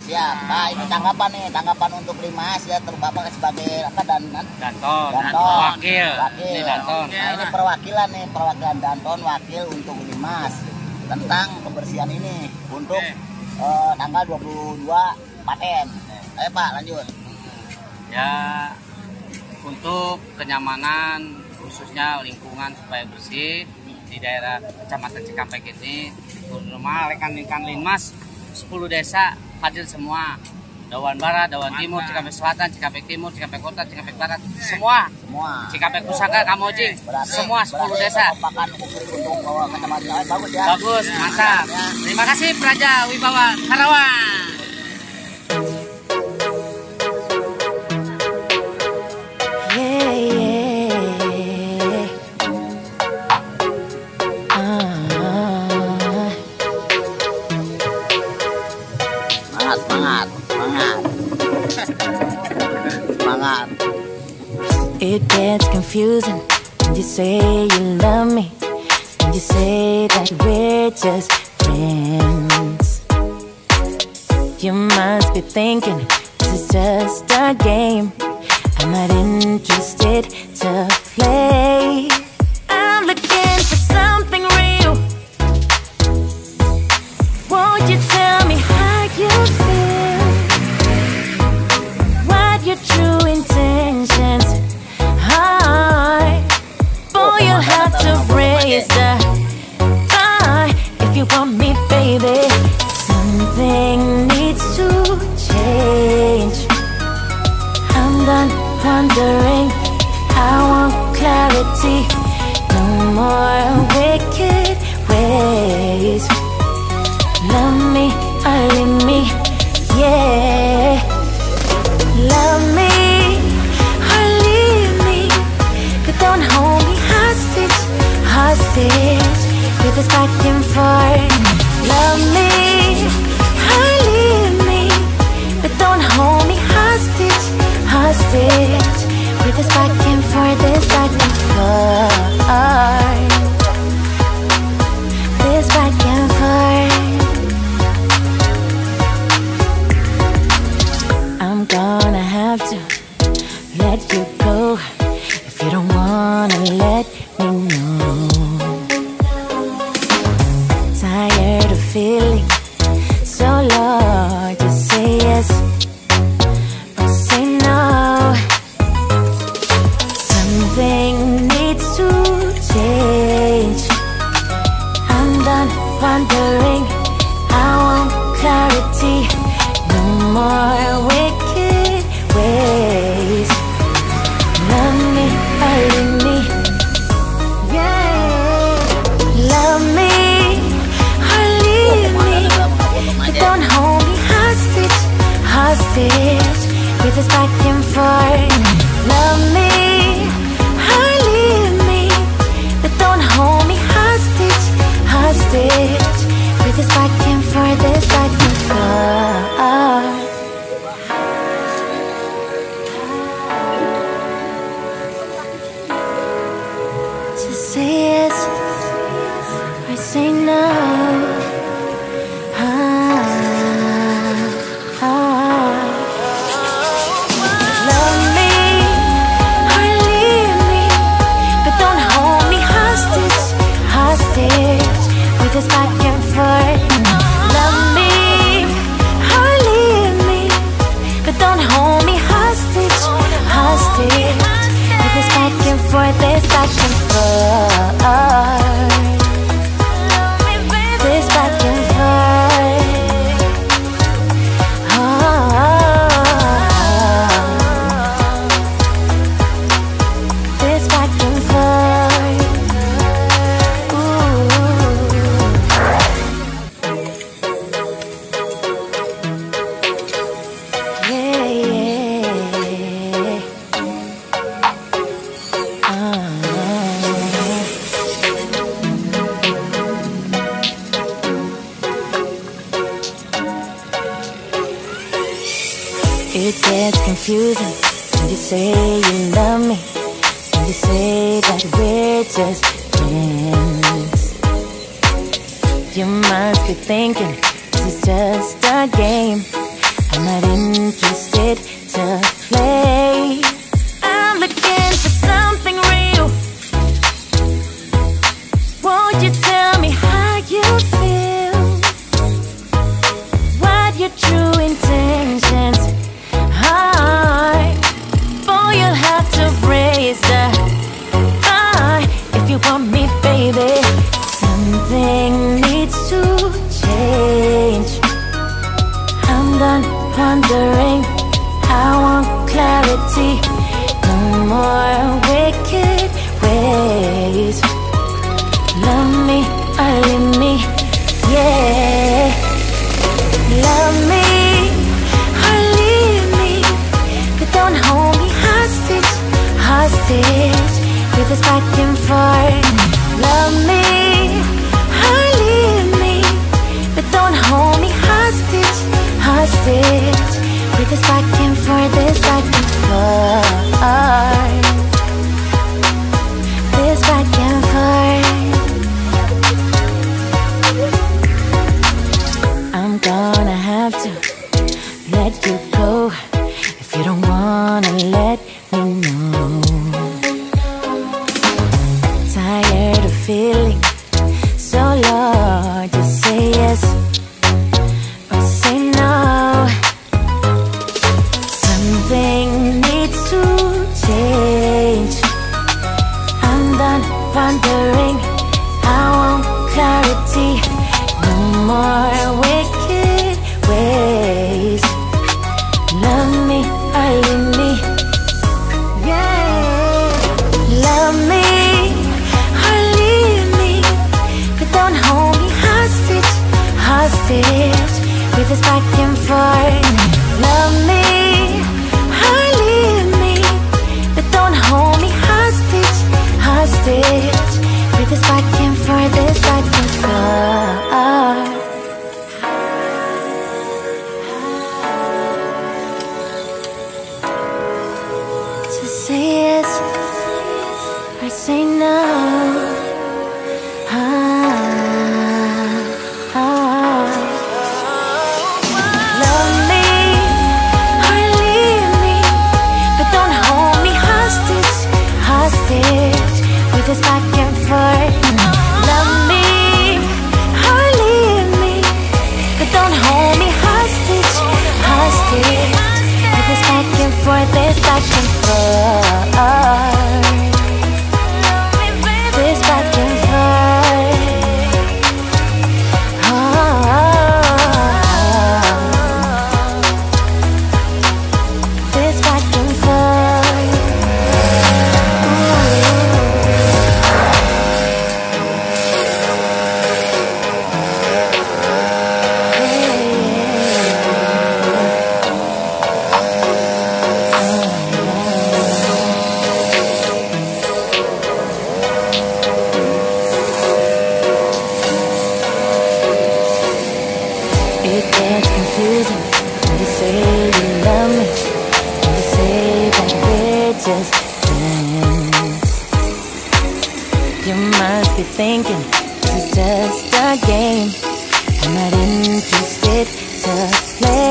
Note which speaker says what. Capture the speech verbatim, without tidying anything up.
Speaker 1: siap. Nah, ini tanggapan nih, tanggapan untuk Limas ya, terbapak sebagai apa dan
Speaker 2: Danton,
Speaker 1: Danton.
Speaker 2: wakil.
Speaker 1: Wakil.
Speaker 2: Ini Danton.
Speaker 1: Nah, ini perwakilan nih, perwakilan Danton wakil untuk Limas tentang kebersihan ini untuk uh, tanggal dua puluh dua paten. Ayo Pak, lanjut.
Speaker 2: Ya, untuk kenyamanan khususnya lingkungan supaya bersih di daerah Kecamatan Cikampek ini, terutama rekan-rekan Limas sepuluh desa hadir semua. Dawan Barat, Dawan Timur, Cikampek Selatan, Cikampek Timur, Cikampek Kota, Cikampek Barat, semua.
Speaker 1: Semua.
Speaker 2: Cikampek Pusaka, Kamojing, semua sepuluh desa.
Speaker 1: Bagus ya.
Speaker 2: Bagus, mantap. Terima kasih Praja Wibawa Karawang.
Speaker 1: Semangat, semangat, semangat.
Speaker 3: It gets confusing when you say you love me, when you say that we're just friends. You must be thinking this is just a game. I'm not interested to play. I'm looking for something real. Won't you tell me how you feel? What your true intentions are? Boy, you'll have to raise the bar if you want me, baby. Something needs to change. I'm done wondering. I want clarity. No more wicked ways. Love me or leave me, yeah. Love me or leave me, but don't hold me hostage, hostage with this back and forth. Love me or leave me, but don't hold me hostage, hostage with this back and forth, this back and forth, this back and forth. I'm gonna have to let you go if you don't wanna let me know. Tired of feeling so low. Just say yes or say no. Something needs to change. I'm done wondering. I want clarity. No more wicked ways. Love me or leave me, yeah. Love me or leave me, but don't hold me hostage, hostage with this back and forth. Love me or leave me, but don't hold me hostage, hostage with this back and forth, this back and forth. Just say yes or say no. Ah, ah. Love me or leave me, but don't hold me hostage, hostage with this back and forth. Love me or leave me, but don't hold me hostage, hostage with this back and forth, this back and forth, this back and forth. This back and forth. Ooh. Yeah, yeah. Uh. It gets confusing when you say you love me, when you say that we're just friends. You must be thinking this is just a game. I'm not interested to play. I'm looking for something real. Won't you tell me how you feel? What your true intentions are? Boy, you'll have to raise the bar if you want me, baby. Something needs to change. I'm done wondering. I want clarity. No more wicked ways. Love me or leave me, yeah. Love me or leave me, but don't hold me hostage, hostage with this back and forth. Love me or leave me, but don't hold me hostage, hostage with this back and forth, this back and forth, this back and forth. I'm gonna have to let you go if you don't wanna let me know. Tired of feeling so low. Just say yes or say no. Something needs to change. I'm done wondering. I want clarity. No more wicked ways. Love me or leave me, yeah. Love me or leave me, but don't hold me hostage, hostage with this back and forth. Love me or leave me, but don't hold me hostage, hostage with this back and forth, this back and forth. Just say yes or say no. Ah, ah. Love me or leave me, but don't hold me hostage, hostage with this back and forth. Love me or leave me, but don't hold me hostage, hostage with this back and forth, this back and forth, this back and forth. Oh, this back and forth. It gets confusing when you say you love me, when you say that we're just friends. You must be thinking this is just a game. I'm not interested to play.